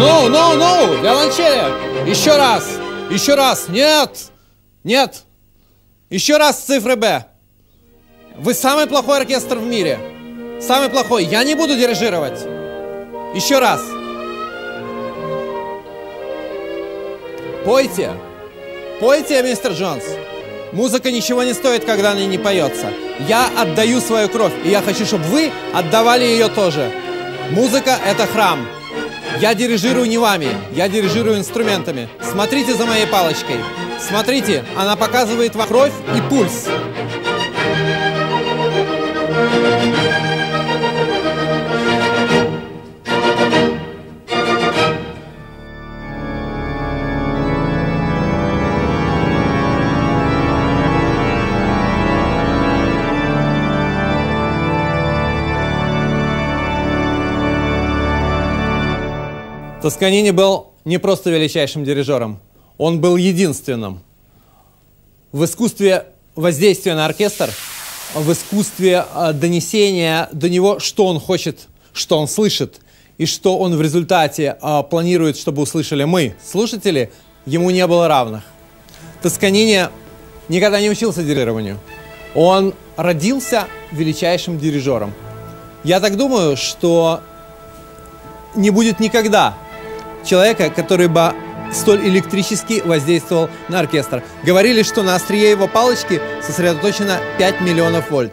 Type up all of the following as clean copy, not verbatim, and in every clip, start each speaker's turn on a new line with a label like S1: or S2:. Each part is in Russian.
S1: No, виолончели! Еще раз, нет, еще раз цифры Б. Вы самый плохой оркестр в мире, самый плохой, я не буду дирижировать. Еще раз. Пойте, мистер Джонс. Музыка ничего не стоит, когда она не поется. Я отдаю свою кровь, и я хочу, чтобы вы отдавали ее тоже. Музыка — это храм. Я дирижирую не вами, я дирижирую инструментами. Смотрите за моей палочкой. Смотрите, она показывает вам кровь и пульс. Тосканини был не просто величайшим дирижером, он был единственным. В искусстве воздействия на оркестр, в искусстве донесения до него, что он хочет, что он слышит, и что он в результате планирует, чтобы услышали мы, слушатели, ему не было равных. Тосканини никогда не учился дирижированию. Он родился величайшим дирижером. Я так думаю, что не будет никогда человека, который бы столь электрически воздействовал на оркестр. Говорили, что на острие его палочки сосредоточено 5 миллионов вольт.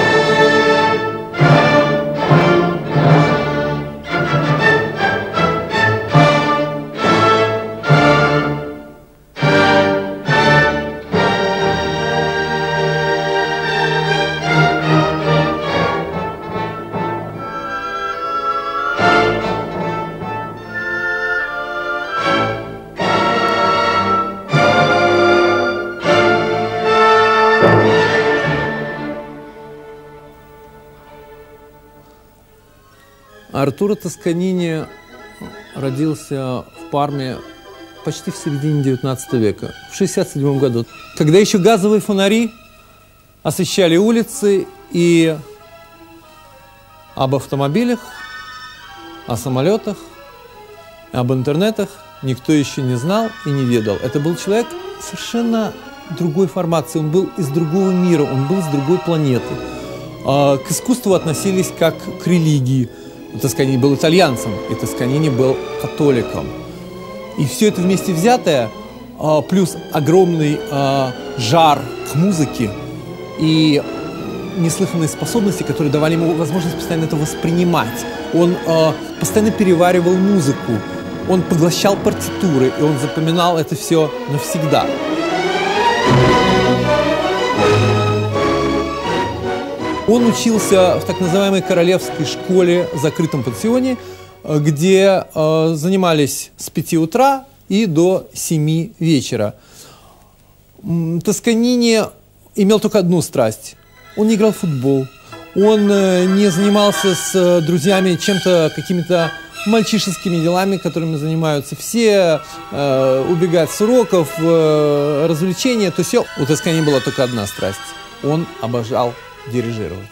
S1: Артуро Тосканини родился в Парме почти в середине 19 века, в 1967 году, когда еще газовые фонари освещали улицы, и об автомобилях, о самолетах, об интернетах никто еще не знал и не ведал. Это был человек совершенно другой формации, он был из другого мира, он был с другой планеты. К искусству относились как к религии. Тосканини был итальянцем, и Тосканини был католиком. И все это вместе взятое, плюс огромный жар к музыке и неслыханные способности, которые давали ему возможность постоянно это воспринимать. Он постоянно переваривал музыку, он поглощал партитуры, и он запоминал это все навсегда. Он учился в так называемой королевской школе в закрытом пансионе, где занимались с 5 утра и до 7 вечера. Тосканини имел только одну страсть. Он не играл в футбол, он не занимался с друзьями чем-то, какими-то мальчишескими делами, которыми занимаются все, убегать с уроков, развлечения, то все. У Тосканини была только одна страсть. Он обожал дирижировать.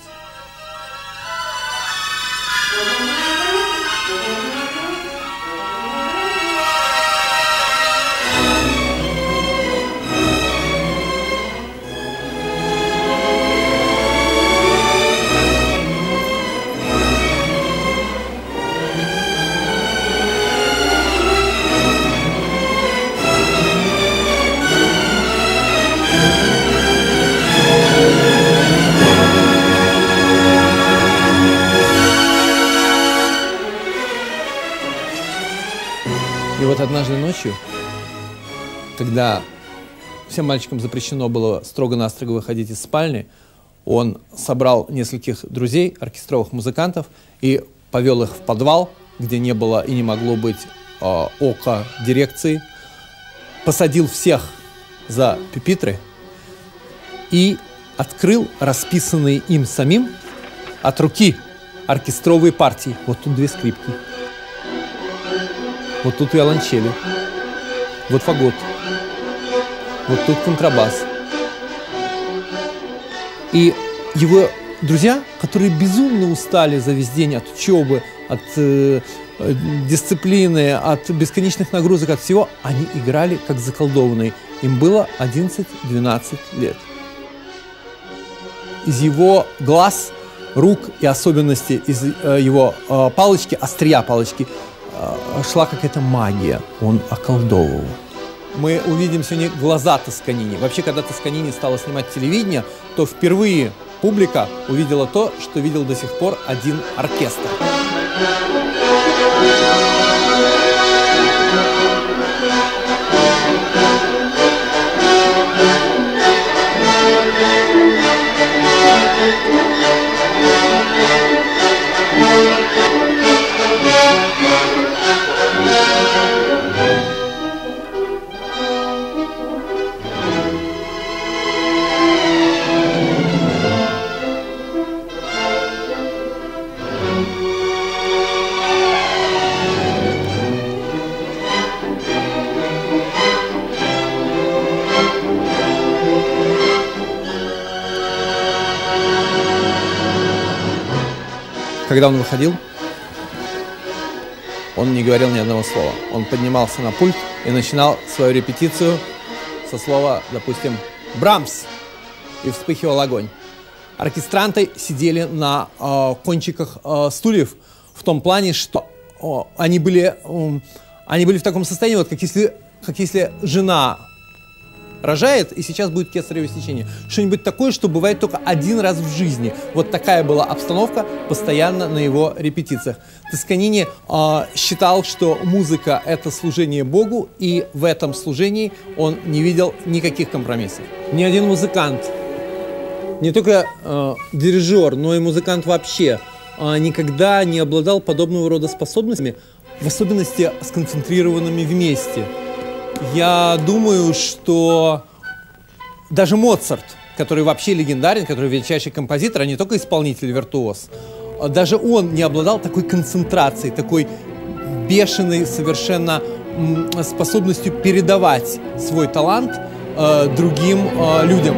S1: И вот однажды ночью, когда всем мальчикам запрещено было строго-настрого выходить из спальни, он собрал нескольких друзей, оркестровых музыкантов, и повел их в подвал, где не было и не могло быть ока дирекции, посадил всех за пюпитры и открыл расписанные им самим от руки оркестровые партии. Вот тут 2 скрипки. Вот тут виолончели, вот фагот, вот тут контрабас. И его друзья, которые безумно устали за весь день от учебы, от дисциплины, от бесконечных нагрузок, от всего, они играли как заколдованные. Им было 11-12 лет. Из его глаз, рук и особенностей из его палочки, острия палочки, шла какая-то магия. Он околдовывал. Мы увидим сегодня глаза Тосканини. Вообще, когда Тосканини стала снимать телевидение, то впервые публика увидела то, что видел до сих пор один оркестр. Когда он выходил, он не говорил ни одного слова. Он поднимался на пульт и начинал свою репетицию со слова, допустим, «Брамс», и вспыхивал огонь. Оркестранты сидели на кончиках стульев в том плане, что они были в таком состоянии, вот как если жена рожает, и сейчас будет кесарево сечение. Что-нибудь такое, что бывает только один раз в жизни. Вот такая была обстановка постоянно на его репетициях. Тосканини считал, что музыка – это служение Богу, и в этом служении он не видел никаких компромиссов. Ни один музыкант, не только дирижер, но и музыкант вообще, никогда не обладал подобного рода способностями, в особенности сконцентрированными вместе. Я думаю, что даже Моцарт, который вообще легендарен, который величайший композитор, а не только исполнитель, виртуоз, даже он не обладал такой концентрацией, такой бешеной совершенно способностью передавать свой талант другим людям.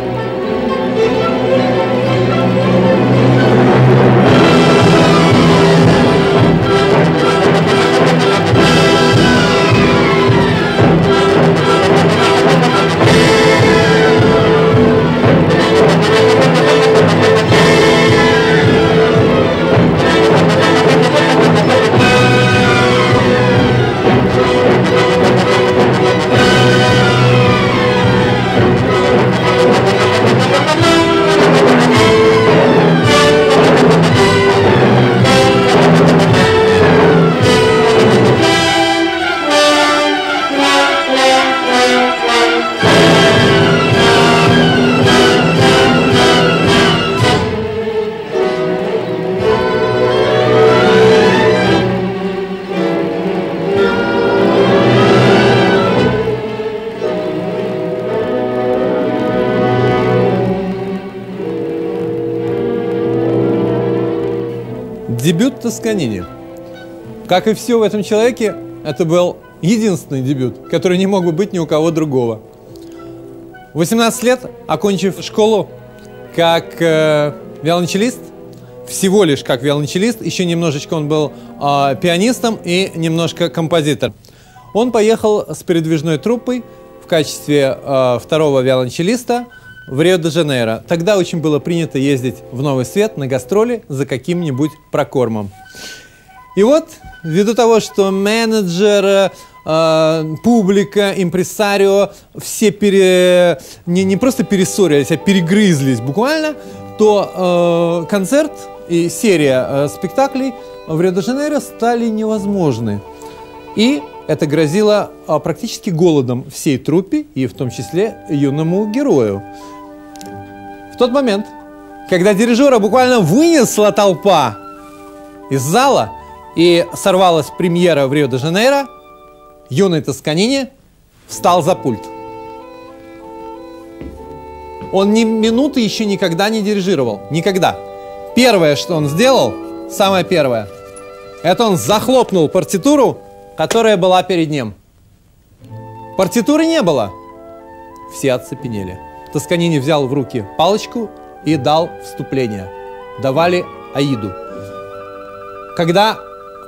S1: Дебют Тосканини. Как и все в этом человеке, это был единственный дебют, который не мог бы быть ни у кого другого. В 18 лет, окончив школу как виолончелист, всего лишь как виолончелист, еще немножечко он был пианистом и немножко композитором, он поехал с передвижной труппой в качестве второго виолончелиста в Рио-де-Жанейро. Тогда очень было принято ездить в Новый Свет на гастроли за каким-нибудь прокормом. И вот, ввиду того, что менеджер, публика, импресарио, все не просто перессорились, а перегрызлись буквально, то концерт и серия спектаклей в Рио-де-Жанейро стали невозможны. И это грозило практически голодом всей труппе, и в том числе юному герою. В тот момент, когда дирижера буквально вынесла толпа из зала и сорвалась премьера в Рио-де-Жанейро, юный Тосканини встал за пульт. Он ни минуты еще никогда не дирижировал. Никогда. Первое, что он сделал, самое первое, это он захлопнул партитуру, которая была перед ним. Партитуры не было. Все оцепенели. Тосканини взял в руки палочку и дал вступление. Давали Аиду. Когда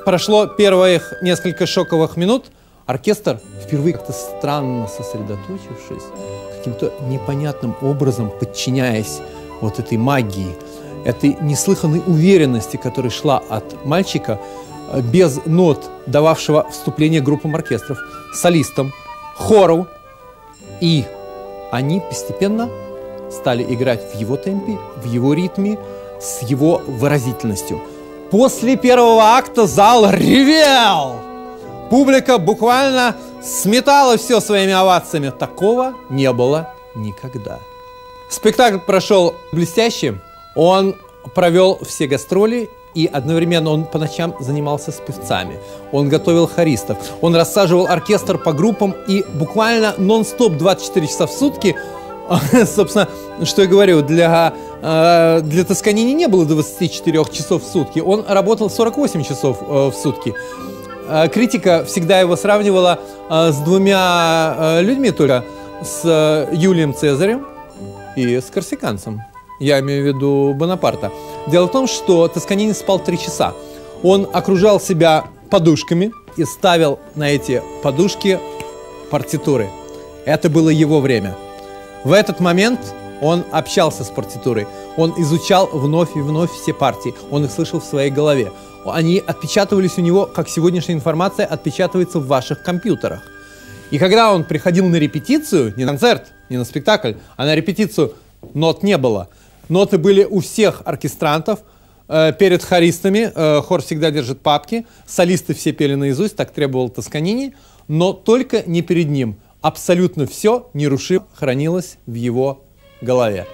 S1: прошло первых несколько шоковых минут, оркестр, впервые как-то странно сосредоточившись, каким-то непонятным образом подчиняясь вот этой магии, этой неслыханной уверенности, которая шла от мальчика, без нот, дававшего вступление группам оркестров, солистам, хору. И они постепенно стали играть в его темпе, в его ритме, с его выразительностью. После первого акта зал ревел! Публика буквально сметала все своими овациями. Такого не было никогда. Спектакль прошел блестяще. Он провел все гастроли, и одновременно он по ночам занимался с певцами. Он готовил хористов. Он рассаживал оркестр по группам и буквально нон-стоп 24 часа в сутки. Собственно, что я говорю, для Тосканини не было 24 часов в сутки. Он работал 48 часов в сутки. Критика всегда его сравнивала с двумя людьми только, с Юлием Цезарем и с корсиканцем. Я имею в виду Бонапарта. Дело в том, что Тосканини спал 3 часа. Он окружал себя подушками и ставил на эти подушки партитуры. Это было его время. В этот момент он общался с партитурой. Он изучал вновь и вновь все партии. Он их слышал в своей голове. Они отпечатывались у него, как сегодняшняя информация отпечатывается в ваших компьютерах. И когда он приходил на репетицию, не на концерт, не на спектакль, а на репетицию, нот не было. Ноты были у всех оркестрантов, перед хористами. Хор всегда держит папки. Солисты все пели наизусть, так требовал Тосканини, но только не перед ним. Абсолютно все нерушимо хранилось в его голове.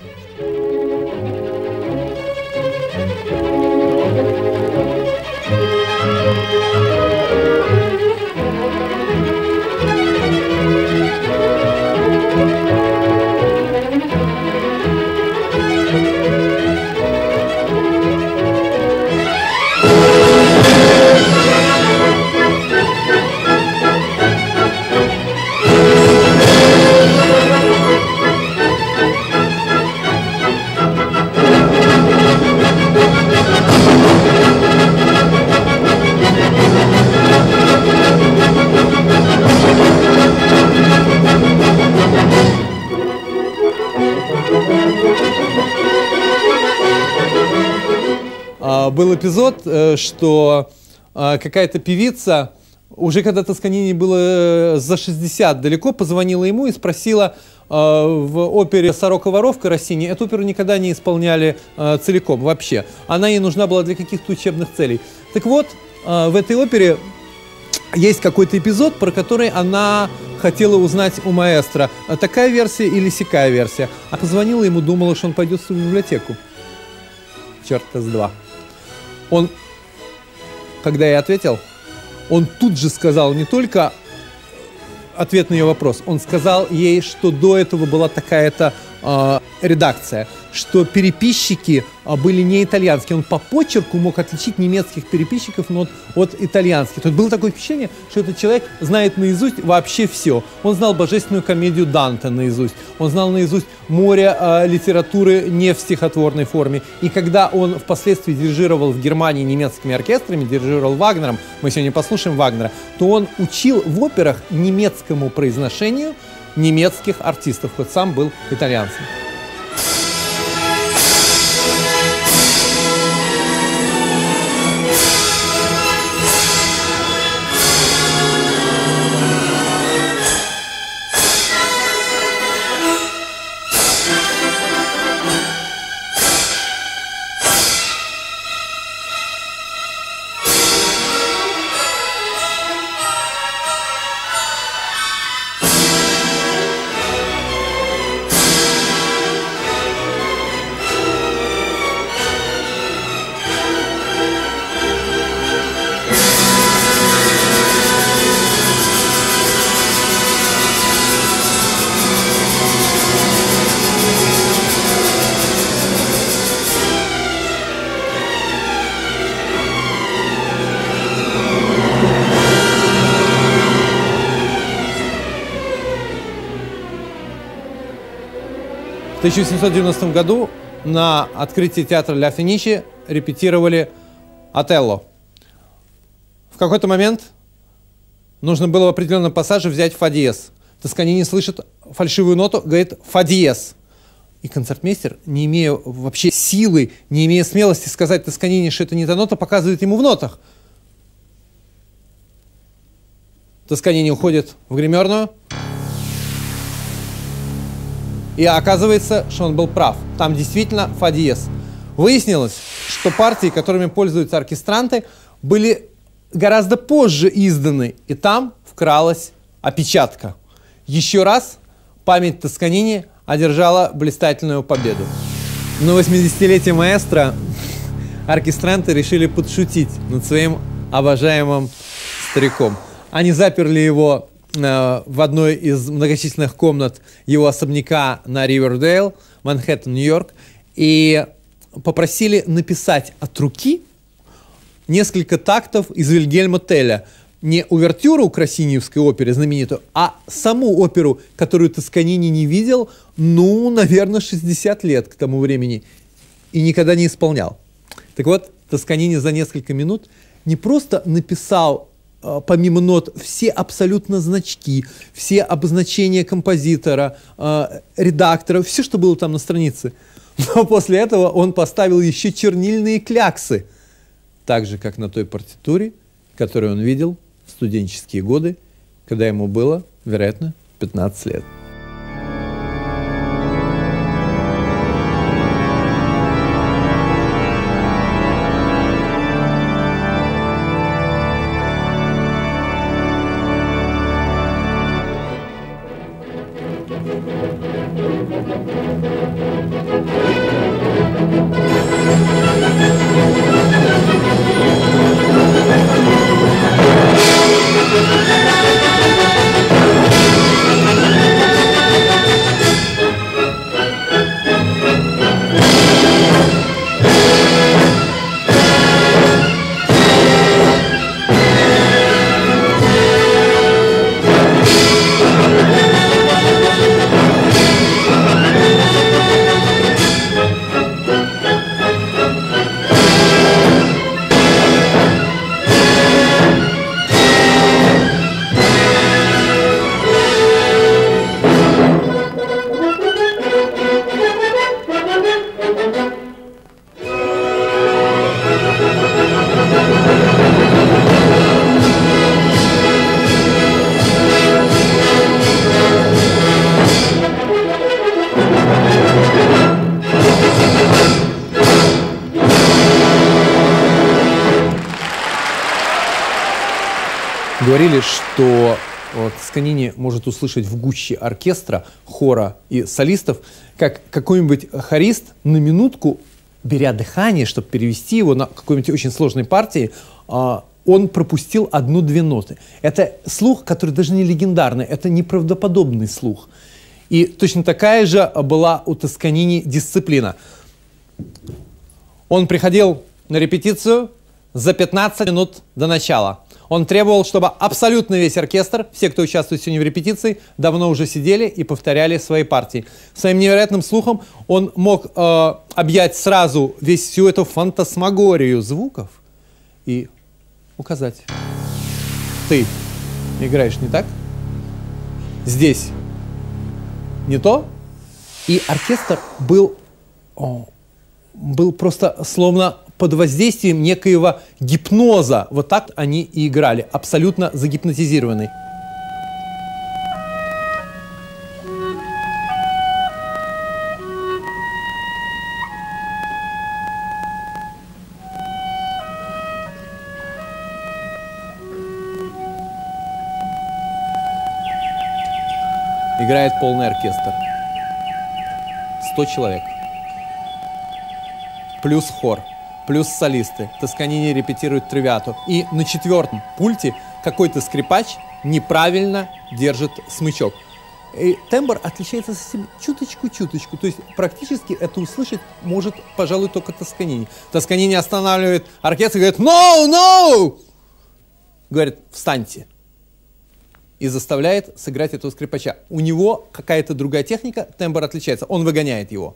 S1: Был эпизод, что какая-то певица, уже когда Тосканини было за 60 далеко, позвонила ему и спросила в опере «Сорока-воровка» Россини. Эту оперу никогда не исполняли целиком вообще. Она ей нужна была для каких-то учебных целей. Так вот, в этой опере есть какой-то эпизод, про который она хотела узнать у маэстро, такая версия или сякая версия. А позвонила ему, думала, что он пойдет в библиотеку. Черт-то с два. Он, когда я ответил, он тут же сказал не только ответ на ее вопрос, он сказал ей, что до этого была такая-то редакция, что переписчики были не итальянские. Он по почерку мог отличить немецких переписчиков от итальянских. Тут было такое впечатление, что этот человек знает наизусть вообще все. Он знал божественную комедию Данте наизусть. Он знал наизусть море литературы не в стихотворной форме. И когда он впоследствии дирижировал в Германии немецкими оркестрами, дирижировал Вагнером, мы сегодня послушаем Вагнера, то он учил в операх немецкому произношению немецких артистов, хоть сам был итальянцем. В 1790 году на открытии театра Ля Феничи репетировали «Отелло». какой-то момент нужно было в определенном пассаже взять фа диез. Тосканини слышит фальшивую ноту, говорит фа диез. И концертмейстер, не имея вообще силы, не имея смелости сказать Тосканини, что это не та нота, показывает ему в нотах. Тосканини уходит в гримерную. И оказывается, что он был прав. Там действительно фа диез. Выяснилось, что партии, которыми пользуются оркестранты, были гораздо позже изданы. И там вкралась опечатка. Еще раз память Тосканини одержала блистательную победу. На 80-летие маэстро оркестранты решили подшутить над своим обожаемым стариком. Они заперли его в одной из многочисленных комнат его особняка на Ривердейл, Манхэттен, Нью-Йорк, и попросили написать от руки несколько тактов из Вильгельма Телля. Не увертюру к Россиниевской опере знаменитую, а саму оперу, которую Тосканини не видел, ну, наверное, 60 лет к тому времени, и никогда не исполнял. Так вот, Тосканини за несколько минут не просто написал помимо нот все абсолютно значки, все обозначения композитора, редактора, все, что было там на странице. Но после этого он поставил еще чернильные кляксы, так же, как на той партитуре, которую он видел в студенческие годы, когда ему было, вероятно, 15 лет. Говорили, что Тосканини может услышать в гуще оркестра, хора и солистов, как какой-нибудь хорист на минутку, беря дыхание, чтобы перевести его на какой-нибудь очень сложной партии, он пропустил одну-две ноты. Это слух, который даже не легендарный, это неправдоподобный слух. И точно такая же была у Тосканини дисциплина. Он приходил на репетицию за 15 минут до начала. Он требовал, чтобы абсолютно весь оркестр, все, кто участвует сегодня в репетиции, давно уже сидели и повторяли свои партии. Своим невероятным слухом он мог объять сразу всю эту фантасмагорию звуков и указать. Ты играешь не так, здесь не то. И оркестр был просто словно под воздействием некоего гипноза. Вот так они и играли, абсолютно загипнотизированный. Играет полный оркестр. 100 человек. Плюс хор. Плюс солисты. Тосканини репетирует тривиату. И на 4-м пульте какой-то скрипач неправильно держит смычок. И тембр отличается совсем чуточку-чуточку. То есть практически это услышать может, пожалуй, только Тосканини. Тосканини останавливает оркестр и говорит «No, no!» Говорит «Встаньте!» и заставляет сыграть этого скрипача. У него какая-то другая техника, тембр отличается. Он выгоняет его.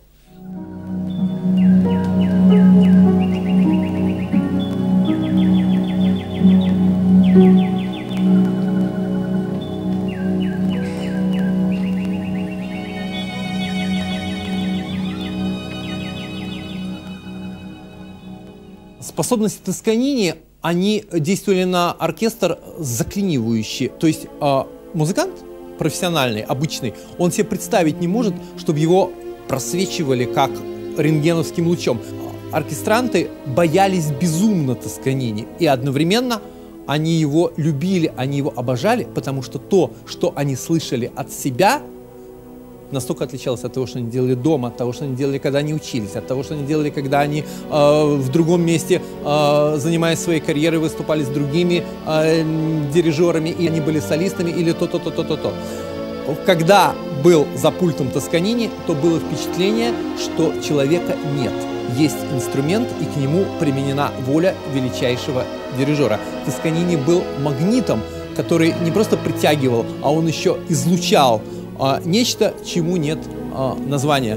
S1: Способности Тосканини, они действовали на оркестр заклинивающе. То есть музыкант профессиональный, обычный, он себе представить не может, чтобы его просвечивали как рентгеновским лучом. Оркестранты боялись безумно Тосканини, и одновременно они его любили, они его обожали, потому что то, что они слышали от себя, настолько отличалось от того, что они делали дома, от того, что они делали, когда они учились, от того, что они делали, когда они в другом месте, занимаясь своей карьерой, выступали с другими дирижерами, и они были солистами, или то-то. Когда был за пультом Тосканини, то было впечатление, что человека нет. Есть инструмент, и к нему применена воля величайшего дирижера. Тосканини был магнитом, который не просто притягивал, а он еще излучал нечто, чему нет названия.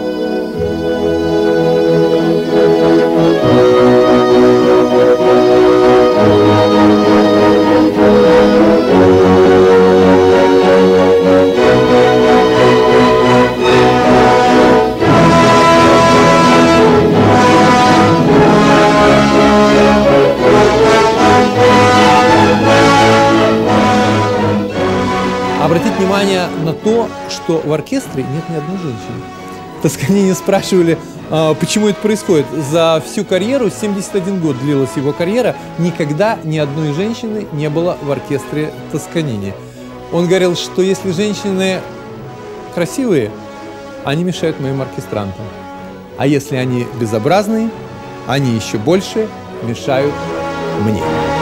S1: Обратить внимание на то, что в оркестре нет ни одной женщины. Тосканини спрашивали, почему это происходит. За всю карьеру, 71 год длилась его карьера, никогда ни одной женщины не было в оркестре Тосканини. Он говорил, что если женщины красивые, они мешают моим оркестрантам. А если они безобразные, они еще больше мешают мне.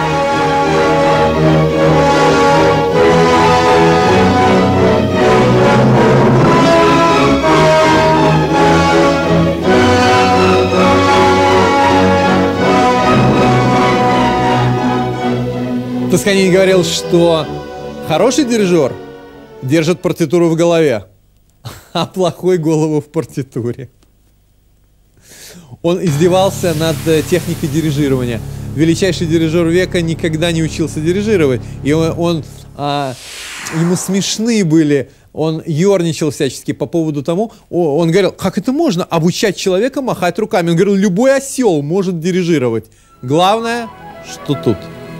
S1: Тосканини говорил, что хороший дирижер держит партитуру в голове, а плохой голову в партитуре. Он издевался над техникой дирижирования. Величайший дирижер века никогда не учился дирижировать, и ему смешны были, он ерничал всячески по поводу того, он говорил, как это можно обучать человека махать руками? Он говорил, любой осел может дирижировать. Главное, что тут.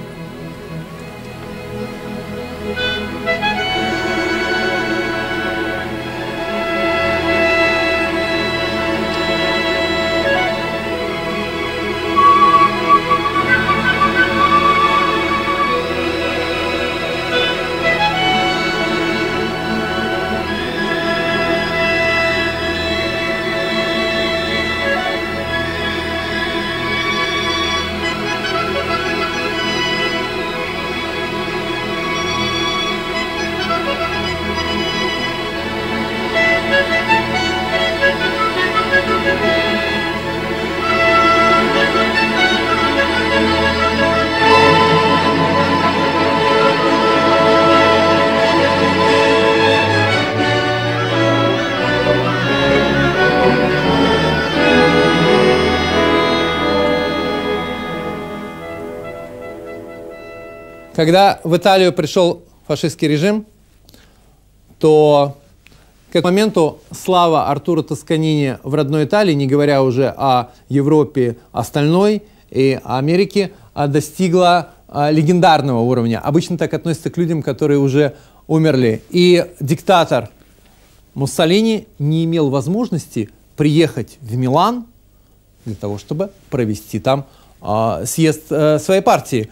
S1: Когда в Италию пришел фашистский режим, то к этому моменту слава Артура Тосканини в родной Италии, не говоря уже о Европе остальной и Америке, достигла легендарного уровня. Обычно так относятся к людям, которые уже умерли. И диктатор Муссолини не имел возможности приехать в Милан для того, чтобы провести там съезд своей партии.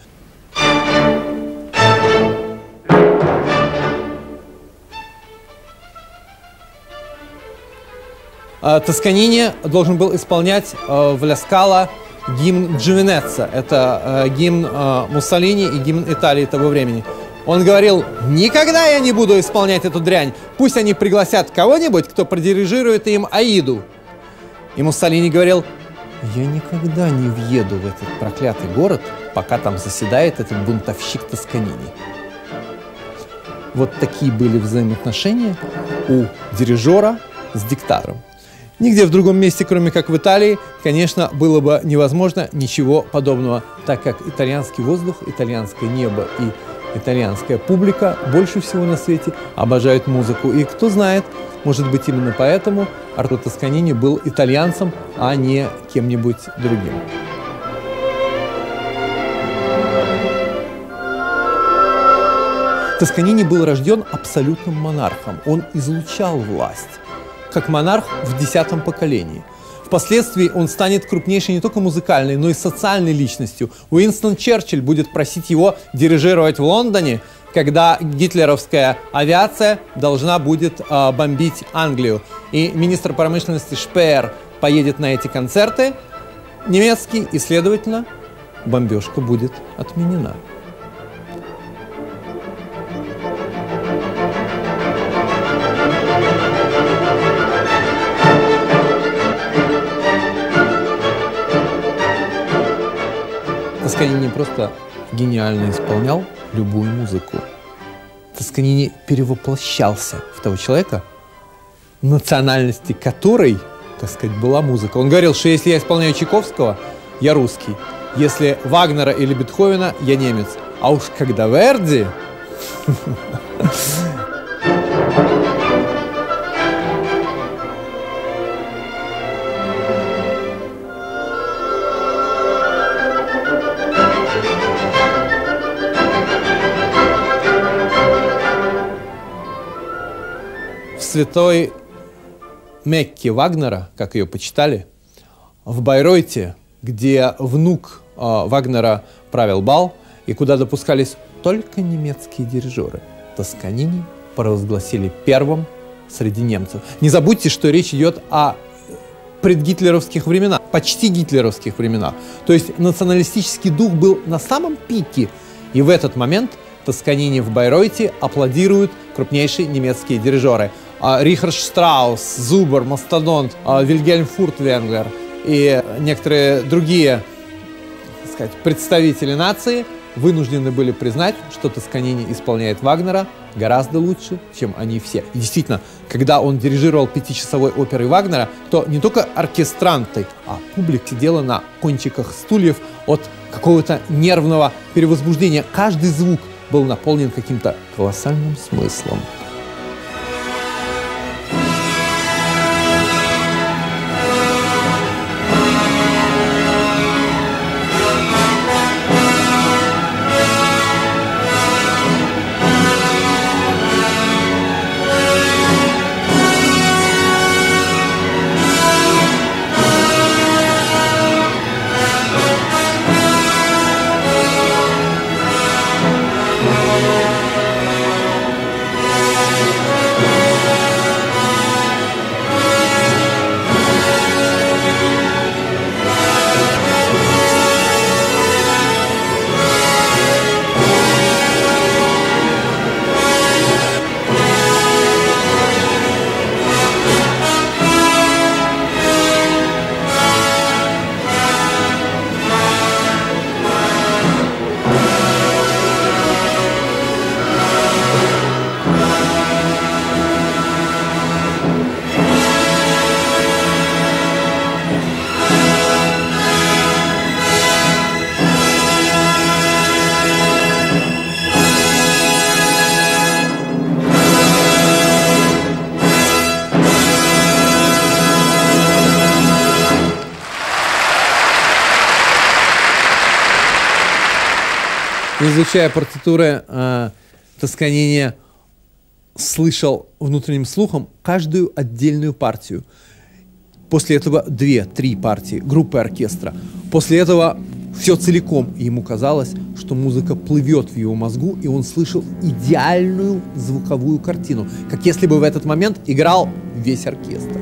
S1: Тосканини должен был исполнять в Ля Скала гимн Джовенеца. Это гимн Муссолини и гимн Италии того времени. Он говорил, никогда я не буду исполнять эту дрянь. Пусть они пригласят кого-нибудь, кто продирижирует им Аиду. И Муссолини говорил, я никогда не въеду в этот проклятый город, пока там заседает этот бунтовщик Тосканини. Вот такие были взаимоотношения у дирижера с диктатором. Нигде в другом месте, кроме как в Италии, конечно, было бы невозможно ничего подобного, так как итальянский воздух, итальянское небо и итальянская публика больше всего на свете обожают музыку. И кто знает, может быть, именно поэтому Артуро Тосканини был итальянцем, а не кем-нибудь другим. Тосканини был рожден абсолютным монархом. Он излучал власть, как монарх в 10-м поколении. Впоследствии он станет крупнейшей не только музыкальной, но и социальной личностью. Уинстон Черчилль будет просить его дирижировать в Лондоне, когда гитлеровская авиация должна будет бомбить Англию. И министр промышленности Шпеер поедет на эти концерты немецкий, и, следовательно, бомбежка будет отменена. Тосканини не просто гениально исполнял любую музыку. Тосканини перевоплощался в того человека, национальности которой, так сказать, была музыка. Он говорил, что если я исполняю Чайковского, я русский. Если Вагнера или Бетховена, я немец. А уж когда Верди... В святой Мекке Вагнера, как ее почитали, в Байройте, где внук Вагнера правил бал, и куда допускались только немецкие дирижеры, Тосканини провозгласили первым среди немцев. Не забудьте, что речь идет о предгитлеровских временах, почти гитлеровских временах. То есть националистический дух был на самом пике, и в этот момент Тосканини в Байройте аплодируют крупнейшие немецкие дирижеры. Рихард Штраус, Зубер, Мастодонт, Вильгельм Фуртвенглер и некоторые другие, так сказать, представители нации вынуждены были признать, что Тосканини исполняет Вагнера гораздо лучше, чем они все. И действительно, когда он дирижировал 5-часовой оперой Вагнера, то не только оркестранты, а публика сидела на кончиках стульев от какого-то нервного перевозбуждения. Каждый звук был наполнен каким-то колоссальным смыслом. Изучая партитуры, Тосканини слышал внутренним слухом каждую отдельную партию. После этого 2-3 партии, группы оркестра. После этого все целиком. И ему казалось, что музыка плывет в его мозгу, и он слышал идеальную звуковую картину, как если бы в этот момент играл весь оркестр.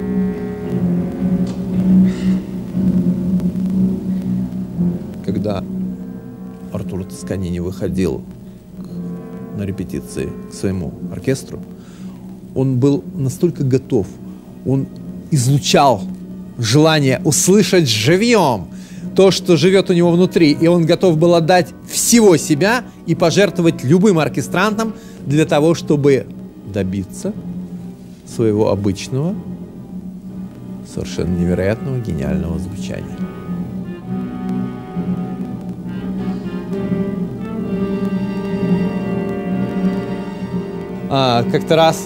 S1: Когда Артур Тосканини выходил на репетиции к своему оркестру, он был настолько готов, он излучал желание услышать живьем то, что живет у него внутри, и он готов был отдать всего себя и пожертвовать любым оркестрантом для того, чтобы добиться своего обычного, совершенно невероятного, гениального звучания. Как-то раз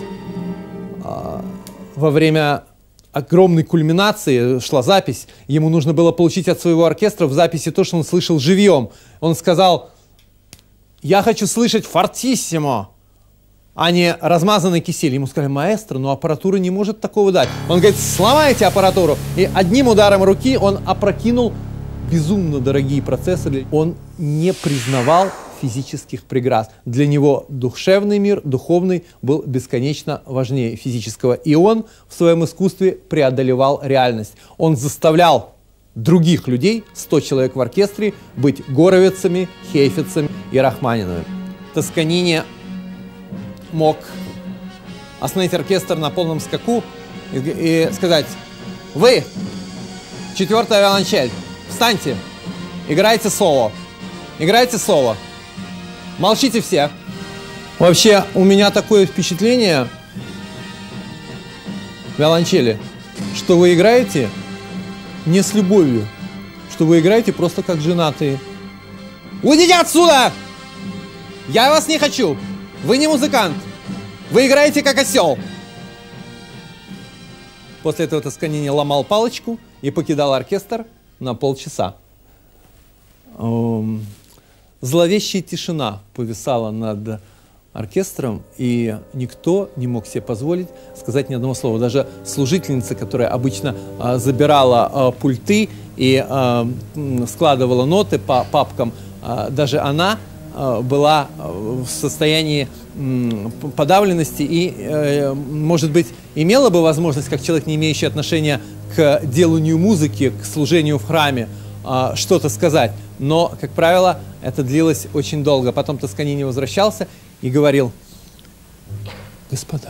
S1: во время огромной кульминации шла запись, ему нужно было получить от своего оркестра в записи то, что он слышал живьем. Он сказал: «Я хочу слышать фортиссимо, а не размазанный кисель. Ему сказали: маэстро, но аппаратура не может такого дать. Он говорит: сломайте аппаратуру. И одним ударом руки он опрокинул безумно дорогие процессоры. Он не признавал физических преград. Для него душевный мир, духовный, был бесконечно важнее физического. И он в своем искусстве преодолевал реальность. Он заставлял других людей, 100 человек в оркестре, быть горовицами, хейфицами и рахманинами. Тосканини мог остановить оркестр на полном скаку и сказать: вы, 4-я виолончель, встаньте, играйте соло, играйте соло, молчите все. Вообще, у меня такое впечатление, виолончели, что вы играете не с любовью, что вы играете просто как женатые. Уйдите отсюда! Я вас не хочу! Вы не музыкант! Вы играете как осел! После этого Тосканини ломал палочку и покидал оркестр на полчаса. Зловещая тишина повисала над оркестром, и никто не мог себе позволить сказать ни одного слова. Даже служительница, которая обычно забирала пульты и складывала ноты по папкам, даже она была в состоянии подавленности и, может быть, имела бы возможность, как человек, не имеющий отношения к деланию музыки, к служению в храме, что-то сказать. Но, как правило, это длилось очень долго. Потом Тосканини возвращался и говорил: господа,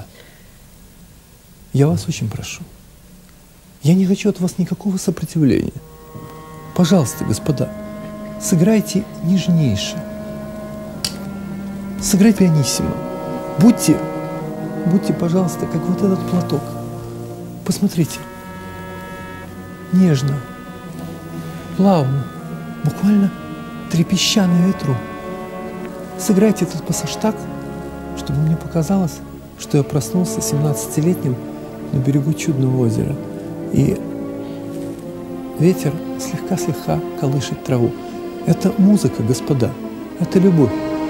S1: я вас очень прошу, я не хочу от вас никакого сопротивления. Пожалуйста, господа, сыграйте нежнейше, сыграйте пианиссимо. Будьте, пожалуйста, как вот этот платок. Посмотрите, нежно, плавно, буквально трепеща на ветру. Сыграйте этот пассаж так, чтобы мне показалось, что я проснулся 17-летним на берегу чудного озера. И ветер слегка-слегка колышет траву. Это музыка, господа, это любовь.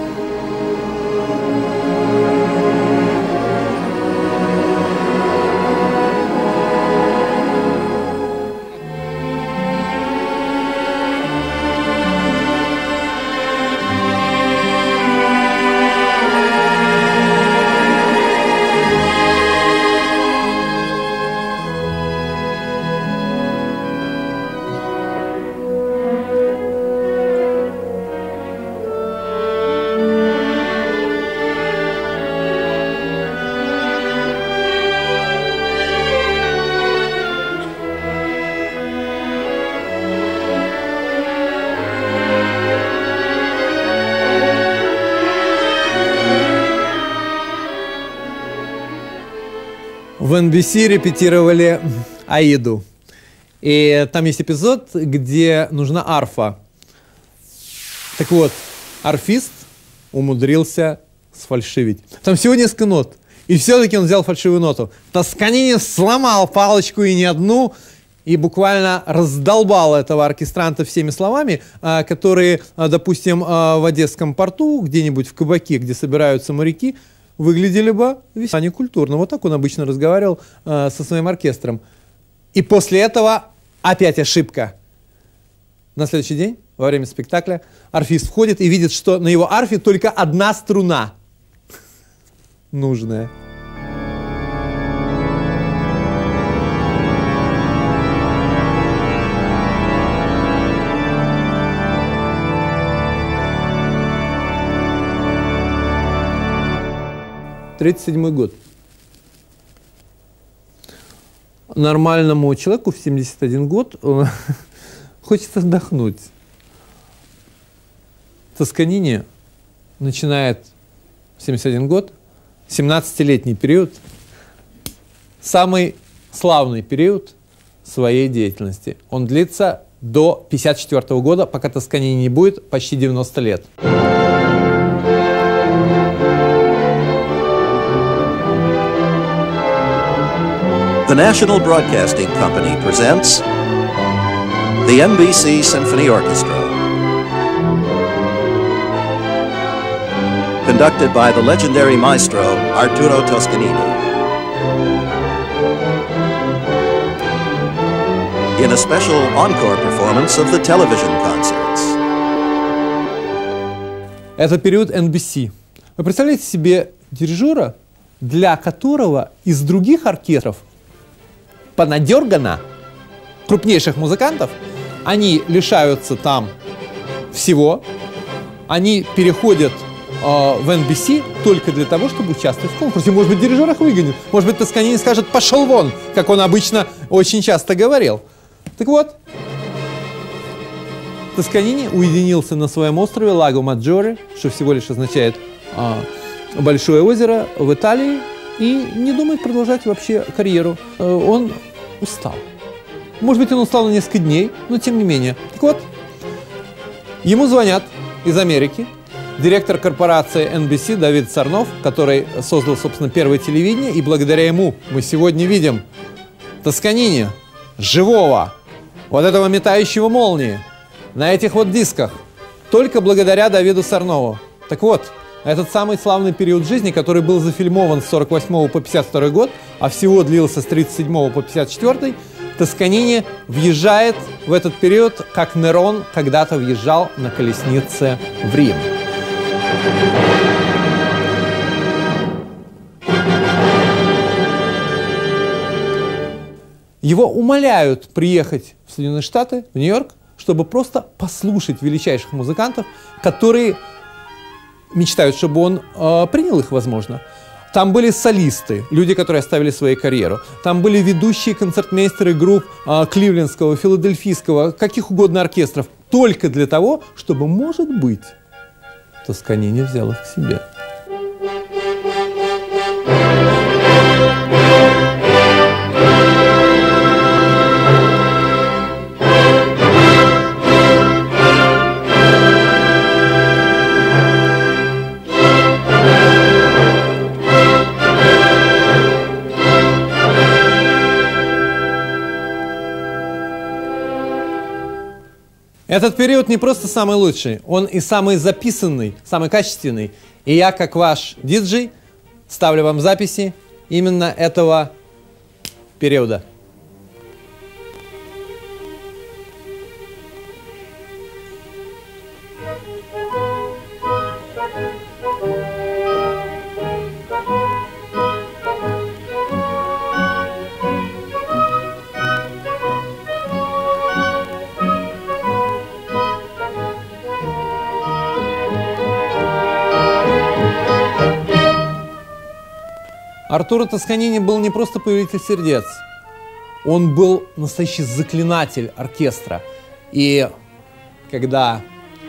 S1: В NBC репетировали Аиду. И там есть эпизод, где нужна арфа. Так вот, арфист умудрился сфальшивить. Там всего несколько нот. И все-таки он взял фальшивую ноту. Тосканини сломал палочку, и не одну, и буквально раздолбал этого оркестранта всеми словами, которые, допустим, в Одесском порту, где-нибудь в кабаке, где собираются моряки, выглядели бы весьма некультурно. Вот так он обычно разговаривал со своим оркестром. И после этого опять ошибка. На следующий день, во время спектакля, арфист входит и видит, что на его арфе только одна струна нужная. '37 год. Нормальному человеку в 71 год хочется отдохнуть. Тосканини начинает 71 год, 17-летний период, самый славный период своей деятельности. Он длится до 54 года, пока Тосканини не будет, почти 90 лет.
S2: The National Broadcasting Company presents the NBC Symphony Orchestra. conducted by the legendary maestro Arturo Toscanini. In a special encore performance of the television concerts.
S1: Это период NBC. Вы представляете себе дирижера, для которого из других оркестров понадергано крупнейших музыкантов, они лишаются там всего, они переходят в NBC только для того, чтобы участвовать в конкурсе. Может быть, дирижер их выгонит, может быть, Тосканини скажет «пошел вон», как он обычно очень часто говорил. Так вот, Тосканини уединился на своем острове Лаго Маджоре, что всего лишь означает большое озеро в Италии, и не думает продолжать вообще карьеру. Он устал. Может быть, он устал на несколько дней, но тем не менее. Так вот, ему звонят из Америки директор корпорации NBC Давид Сарнов, который создал, собственно, первое телевидение, и благодаря ему мы сегодня видим Тосканини, живого, вот этого метающего молнии, на этих вот дисках, только благодаря Давиду Сарнову. Так вот, этот самый славный период жизни, который был зафильмован с 48 по 52 год, а всего длился с 37 по 54, Тосканини въезжает в этот период, как Нерон когда-то въезжал на колеснице в Рим. Его умоляют приехать в Соединенные Штаты, в Нью-Йорк, чтобы просто послушать величайших музыкантов, которые мечтают, чтобы он принял их, возможно. Там были солисты, люди, которые оставили свою карьеру. Там были ведущие концертмейстеры групп кливлендского, филадельфийского, каких угодно оркестров. Только для того, чтобы, может быть, Тосканини взял их к себе. Этот период не просто самый лучший, он и самый записанный, самый качественный. И я, как ваш диджей, ставлю вам записи именно этого периода. Артуро Тосканини был не просто повелитель сердец, он был настоящий заклинатель оркестра. И когда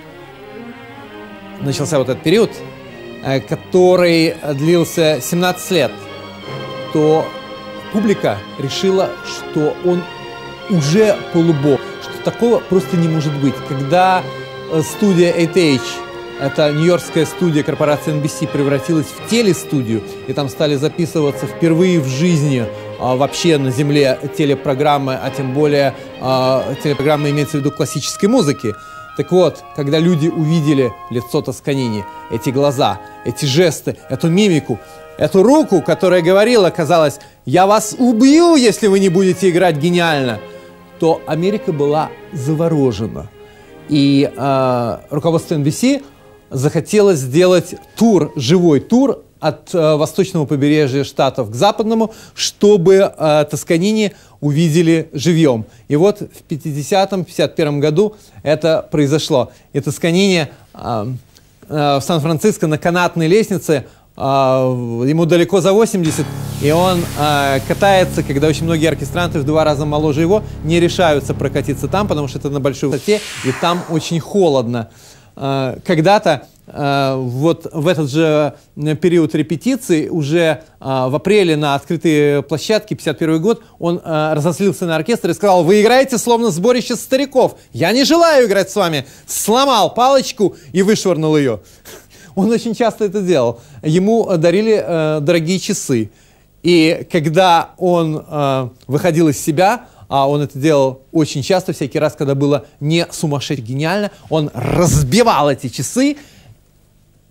S1: начался вот этот период, который длился 17 лет, то публика решила, что он уже полубог, что такого просто не может быть. Когда студия 8H, это нью-йоркская студия корпорации NBC, превратилась в телестудию, и там стали записываться впервые в жизни вообще на Земле телепрограммы, а тем более телепрограммы имеется в виду классической музыки. Так вот, когда люди увидели лицо Тосканини, эти глаза, эти жесты, эту мимику, эту руку, которая говорила, казалось, «Я вас убью, если вы не будете играть гениально», то Америка была заворожена. И руководство NBC захотело сделать тур, живой тур от восточного побережья штатов к западному, чтобы Тосканини увидели живьем. И вот в 50-51 году это произошло. И Тосканини в Сан-Франциско на канатной лестнице, ему далеко за 80, и он катается, когда очень многие оркестранты в 2 раза моложе его не решаются прокатиться там, потому что это на большой высоте, и там очень холодно. Когда-то, вот в этот же период репетиций, уже в апреле на открытой площадке, 51 год, он разозлился на оркестр и сказал: «Вы играете словно сборище стариков, я не желаю играть с вами», сломал палочку и вышвырнул ее. Он очень часто это делал. Ему дарили дорогие часы. И когда он выходил из себя, а он это делал очень часто, всякий раз, когда было не сумасшедше гениально, он разбивал эти часы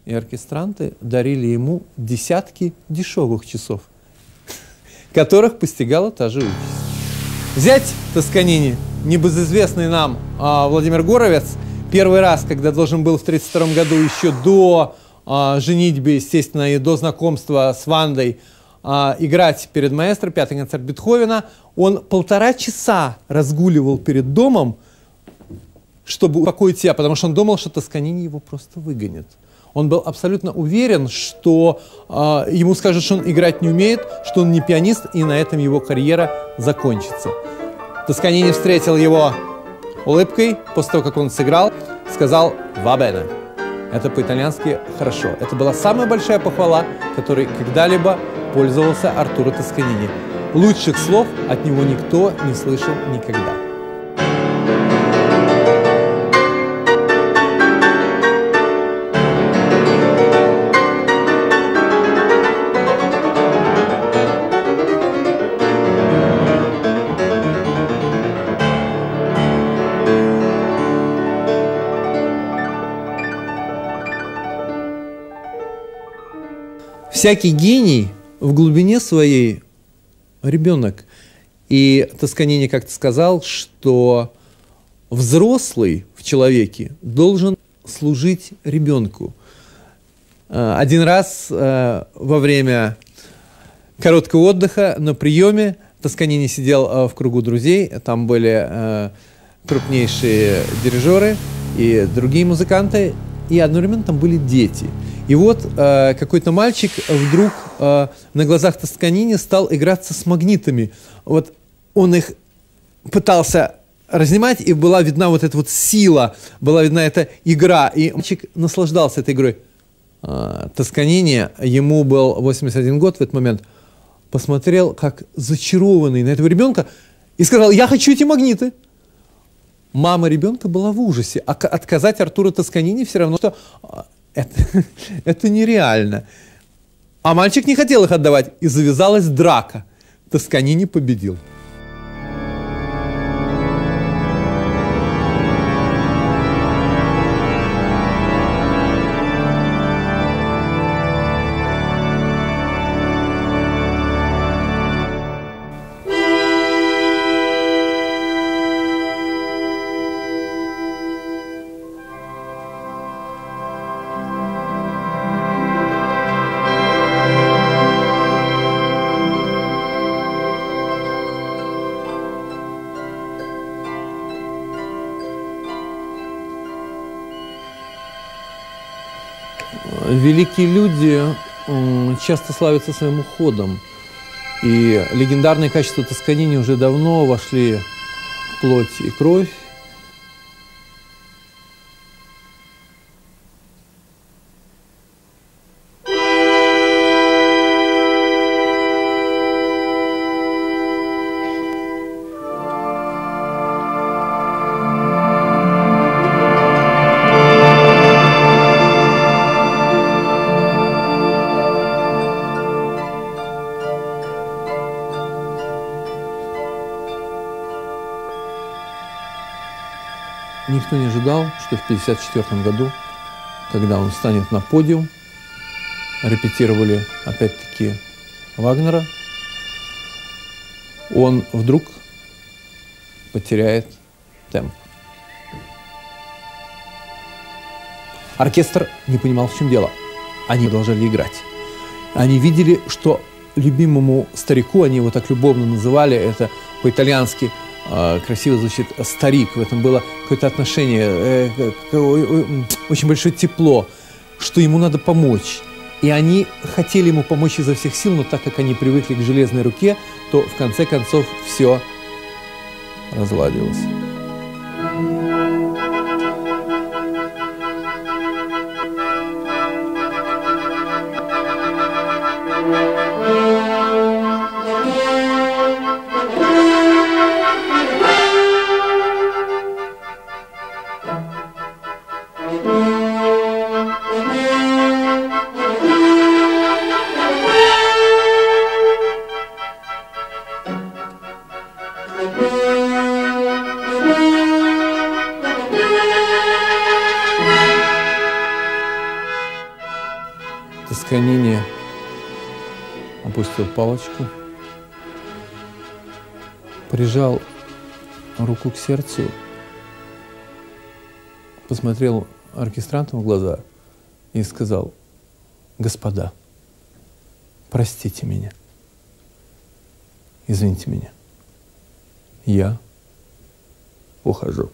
S1: и оркестранты дарили ему десятки дешевых часов, которых постигала та же участь. Зять Тосканини, небезызвестный нам Владимир Горовец, первый раз, когда должен был в 1932 году, еще до женитьбы, естественно, и до знакомства с Вандой, играть перед маэстро, пятый концерт Бетховена, он 1,5 часа разгуливал перед домом, чтобы успокоить себя, потому что он думал, что Тосканини его просто выгонит. Он был абсолютно уверен, что ему скажут, что он играть не умеет, что он не пианист, и на этом его карьера закончится. Тосканини встретил его улыбкой, после того, как он сыграл, сказал «va bene». Это по-итальянски «хорошо». Это была самая большая похвала, которой когда-либо пользовался Артуро Тосканини. Лучших слов от него никто не слышал никогда. Всякий гений в глубине своей ребенок. И Тосканини как-то сказал, что взрослый в человеке должен служить ребенку. Один раз во время короткого отдыха на приеме Тосканини сидел в кругу друзей, там были крупнейшие дирижеры и другие музыканты, и одновременно там были дети. И вот какой-то мальчик вдруг на глазах Тосканини стал играться с магнитами. Вот он их пытался разнимать, и была видна вот эта вот сила, была видна эта игра. И мальчик наслаждался этой игрой. Тосканини, ему был 81 год в этот момент, посмотрел как зачарованный на этого ребенка и сказал: «Я хочу эти магниты». Мама ребенка была в ужасе. А отказать Артуро Тосканини все равно, что это нереально. А мальчик не хотел их отдавать, и завязалась драка. Тосканини победил. Великие люди часто славятся своим уходом, и легендарные качества Тосканини уже давно вошли в плоть и кровь. Никто не ожидал, что в 1954 году, когда он встанет на подиум, репетировали опять-таки Вагнера, он вдруг потеряет темп. Оркестр не понимал, в чем дело. Они продолжали играть. Они видели, что любимому старику, они его так любовно называли, это по-итальянски красиво звучит «старик», в этом было какое-то отношение, очень большое тепло, что ему надо помочь. И они хотели ему помочь изо всех сил, но так как они привыкли к железной руке, то в конце концов все разладилось. опустил палочку, прижал руку к сердцу, посмотрел оркестрантам в глаза и сказал: «Господа, простите меня, извините меня, я ухожу».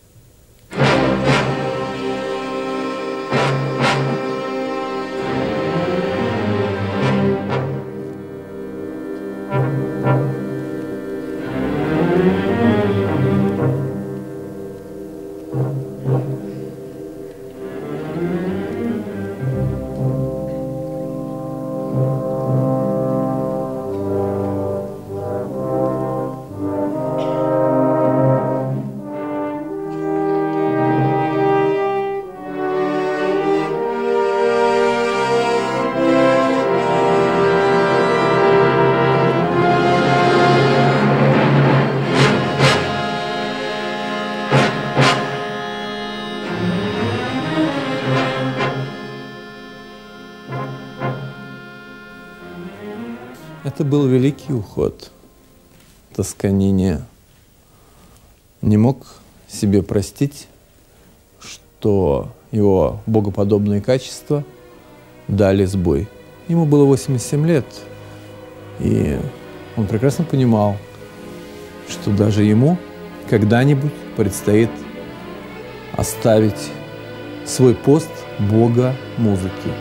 S1: Это был великий уход. Тосканини не мог себе простить, что его богоподобные качества дали сбой. Ему было 87 лет, и он прекрасно понимал, что даже ему когда-нибудь предстоит оставить свой пост бога музыки.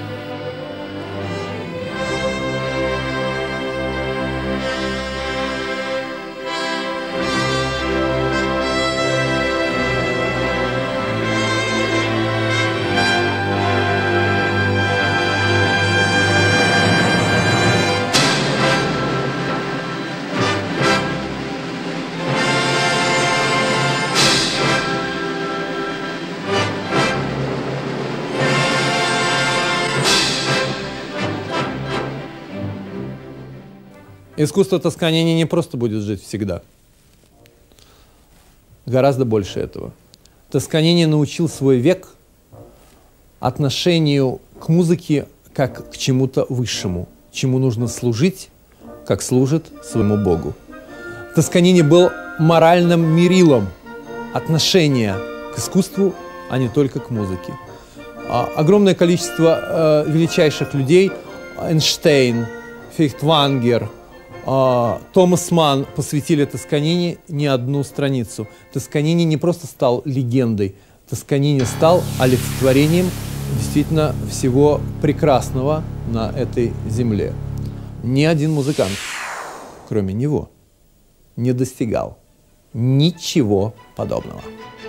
S1: Искусство Тосканини не просто будет жить всегда. Гораздо больше этого. Тосканини научил свой век отношению к музыке как к чему-то высшему, чему нужно служить, как служит своему Богу. Тосканини был моральным мерилом отношения к искусству, а не только к музыке. Огромное количество величайших людей, Эйнштейн, Фейхтвангер, Томас Манн, посвятили Тосканини не одну страницу. Тосканини не просто стал легендой, Тосканини стал олицетворением действительно всего прекрасного на этой земле. Ни один музыкант, кроме него, не достигал ничего подобного.